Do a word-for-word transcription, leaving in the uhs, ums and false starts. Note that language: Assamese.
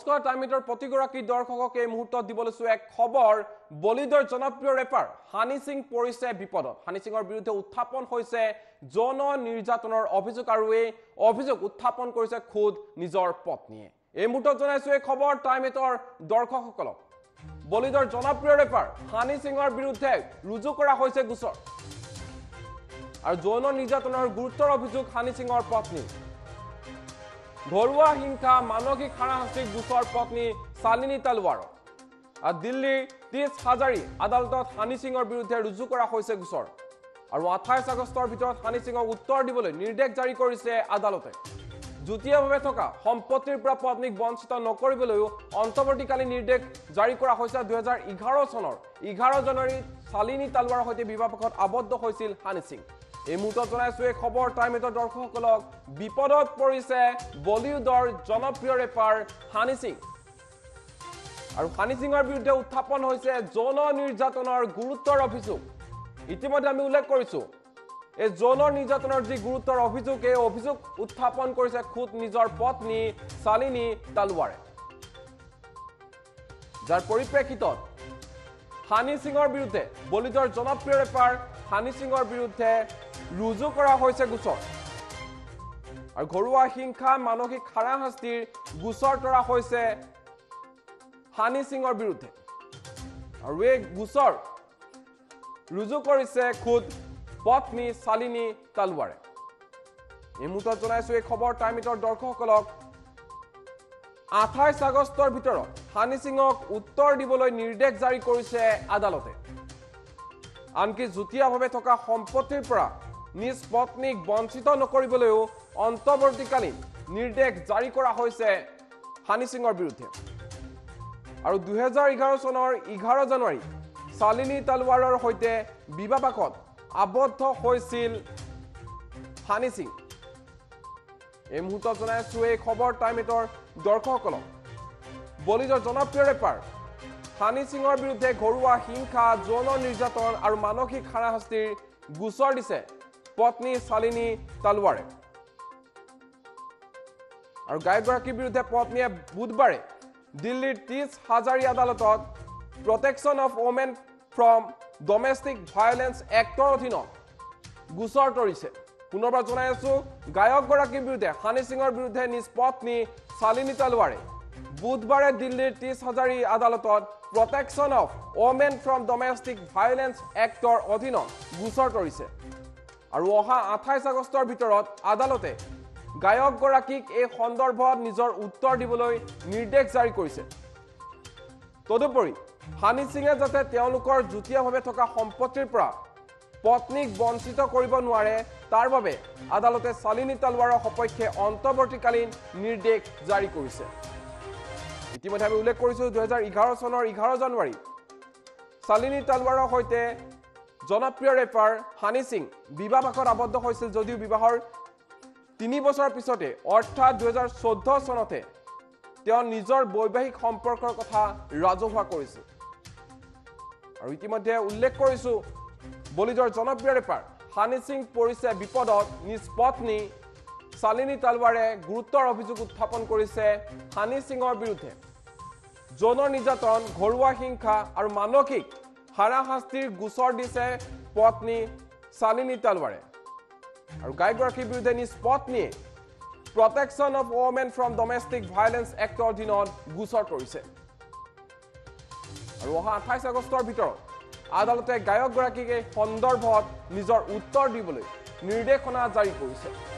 নমস্কাৰ টাইমিটৰ প্ৰতিগৰাকী দৰ্শকক এই মুহূৰ্তত দিবলৈছো এক খবৰ বলিউডৰ জনপ্ৰিয় ৰেপাৰ হানি সিং পৰিছে বিপদত হানি সিংৰ বিৰুদ্ধে উত্থাপন হৈছে যৌন নিৰ্যাতনৰ অভিযোগ আৰু এই অভিযোগ উত্থাপন কৰিছে খুদ নিজৰ পত্নীয়ে এই মুহূৰ্তত জনাইছো এই খবৰ টাইমিটৰ দৰ্শকসকলক বলিউডৰ জনপ্ৰিয় ৰেপাৰ হানি সিংৰ বিৰুদ্ধে ৰুজু কৰা হৈছে গোচৰ আৰু যৌন নিৰ্যাতনৰ গুৰুতৰ অভিযোগ হানি সিংৰ পত্নী ঘৰুৱা হিংসা মানসিক হাৰাশাস্তিৰ গোচৰ পত্নী শালিনী তালৱাৰ আৰু দিল্লীৰ ত্ৰিশ হাজাৰী আদালতত হানি সিংৰ বিৰুদ্ধে ৰুজু কৰা হৈছে গোচৰ আৰু আঠাইশ আগষ্টৰ ভিতৰত হানি সিংক উত্তৰ দিবলৈ নিৰ্দেশ জাৰি কৰিছে আদালতে যুটীয়াভাৱে থকা সম্পত্তিৰ পৰা পত্নীক বঞ্চিত নকৰিবলৈও অন্তৱৰ্তীকালীন নিৰ্দেশ জাৰি কৰা হৈছে দুই হাজাৰ এঘাৰ চনৰ এঘাৰ জানুৱাৰীত শালিনী তালৱাৰৰ সৈতে বিবাহপাশত আবদ্ধ হৈছিল হানি সিং এই মুহূৰ্তত জনাইছো এই খবৰ টাইমিটৰ দৰ্শকসকলক বিপদত পৰিছে বলিউডৰ জনপ্ৰিয় ৰেপাৰ হানি সিং আৰু হানি সিংৰ বিৰুদ্ধে উত্থাপন হৈছে যৌন নিৰ্যাতনৰ গুৰুতৰ অভিযোগ ইতিমধ্যে আমি উল্লেখ কৰিছো এই যৌন নিৰ্যাতনৰ যি গুৰুতৰ অভিযোগ এই অভিযোগ উত্থাপন কৰিছে খুদ নিজৰ পত্নী শালিনী তালৱাৰে যাৰ পৰিপ্ৰেক্ষিতত হানি সিংৰ বিৰুদ্ধে বলিউডৰ জনপ্ৰিয় ৰেপাৰ হানি সিংৰ বিৰুদ্ধে ৰুজু কৰা হৈছে গোচৰ আৰু ঘৰুৱা হিংসা মানসিক হাৰাশাস্তিৰ গোচৰ তৰা হৈছে হানি সিংৰ বিৰুদ্ধে আৰু এই গোচৰ ৰুজু কৰিছে খুদ পত্নী শালিনী তালৱাৰে এই মুহূৰ্তত জনাইছো এই খবৰ টাইমিটৰ দৰ্শকসকলক আঠাইশ আগষ্টৰ ভিতৰত হানি সিংক উত্তৰ দিবলৈ নিৰ্দেশ জাৰি কৰিছে আদালতে আনকি যুটীয়াভাৱে থকা সম্পত্তিৰ পৰা নিজ পত্নীক বঞ্চিত নকৰিবলৈও অন্তৱৰ্তীকালীন নিৰ্দেশ জাৰি কৰা হৈছে হানি সিংৰ বিৰুদ্ধে আৰু দুই হাজাৰ এঘাৰ চনৰ এঘাৰ জানুৱাৰী শালিনী তালৱাৰৰ সৈতে বিবাহপাশত আবদ্ধ হৈছিল হানি সিং এই মুহূৰ্তত জনাইছো এই খবৰ টাইমিটৰ দৰ্শকসকলক বলিউডৰ জনপ্ৰিয় ৰেপাৰ হানি সিংৰ বিৰুদ্ধে ঘৰুৱা হিংসা যৌন নিৰ্যাতন আৰু মানসিক হাৰাশাস্তিৰ গোচৰ দিছে পত্নী শালিনী তালৱাৰে আৰু গায়কগৰাকীৰ বিৰুদ্ধে পত্নীয়ে বুধবাৰে দিল্লীৰ ত্ৰিশ হাজাৰী আদালতত protection of women from domestic violence এক্টৰ অধীনত গোচৰ তৰিছে পুনৰবাৰ জনাই আছো গায়কগৰাকীৰ বিৰুদ্ধে হানি সিংৰ বিৰুদ্ধে নিজ পত্নী শালিনী তালৱাৰে বুধবাৰে দিল্লীৰ ত্ৰিশ হাজাৰী আদালতত protection of women from domestic violence এক্টৰ অধীনত গোচৰ তৰিছে আৰু অহা আঠাইশ আগষ্টৰ ভিতৰত আদালতে গায়কগৰাকীক এই সন্দৰ্ভত নিজৰ উত্তৰ দিবলৈ নিৰ্দেশ জাৰি কৰিছে তদুপৰি হানি সিঙে যাতে তেওঁলোকৰ যুটীয়াভাৱে থকা সম্পত্তিৰ পৰা পত্নীক বঞ্চিত কৰিব নোৱাৰে তাৰ বাবে আদালতে শালিনী তালৱাৰৰ সপক্ষে অন্তৱৰ্তীকালীন নিৰ্দেশ জাৰি কৰিছে ইতিমধ্যে আমি উল্লেখ কৰিছো দুই হাজাৰ এঘাৰ চনৰ এঘাৰ জানুৱাৰী শালিনী তালৱাৰৰ সৈতে জনপ্ৰিয় ৰেপাৰ হানি সিং বিবাহপাশত আবদ্ধ হৈছিল যদিও বিবাহৰ তিনি বছৰৰ পিছতে অৰ্থাৎ দুই হাজাৰ চৈধ্য চনতে তেওঁ নিজৰ বৈবাহিক সম্পৰ্কৰ কথা ৰাজহুৱা কৰিছিল আৰু ইতিমধ্যে উল্লেখ কৰিছো বলিউডৰ জনপ্ৰিয় ৰেপাৰ হানি সিং পৰিছে বিপদত নিজ পত্নী শালিনী তালৱাৰে গুৰুতৰ অভিযোগ উত্থাপন কৰিছে হানি সিংৰ বিৰুদ্ধে যৌন নিৰ্যাতন ঘৰুৱা হিংসা আৰু মানসিক হাৰাশাস্তিৰ গোচৰ দিছে পত্নী শালিনী তালৱাৰে আৰু গায়কগৰাকীৰ বিৰুদ্ধে নিজ পত্নীয়ে protection of women from domestic violence এক্টৰ অধীনত গোচৰ তৰিছে আৰু অহা আঠাইশ আগষ্টৰ ভিতৰত আদালতে গায়কগৰাকীক এই সন্দৰ্ভত নিজৰ উত্তৰ দিবলৈ নিৰ্দেশনা জাৰি কৰিছে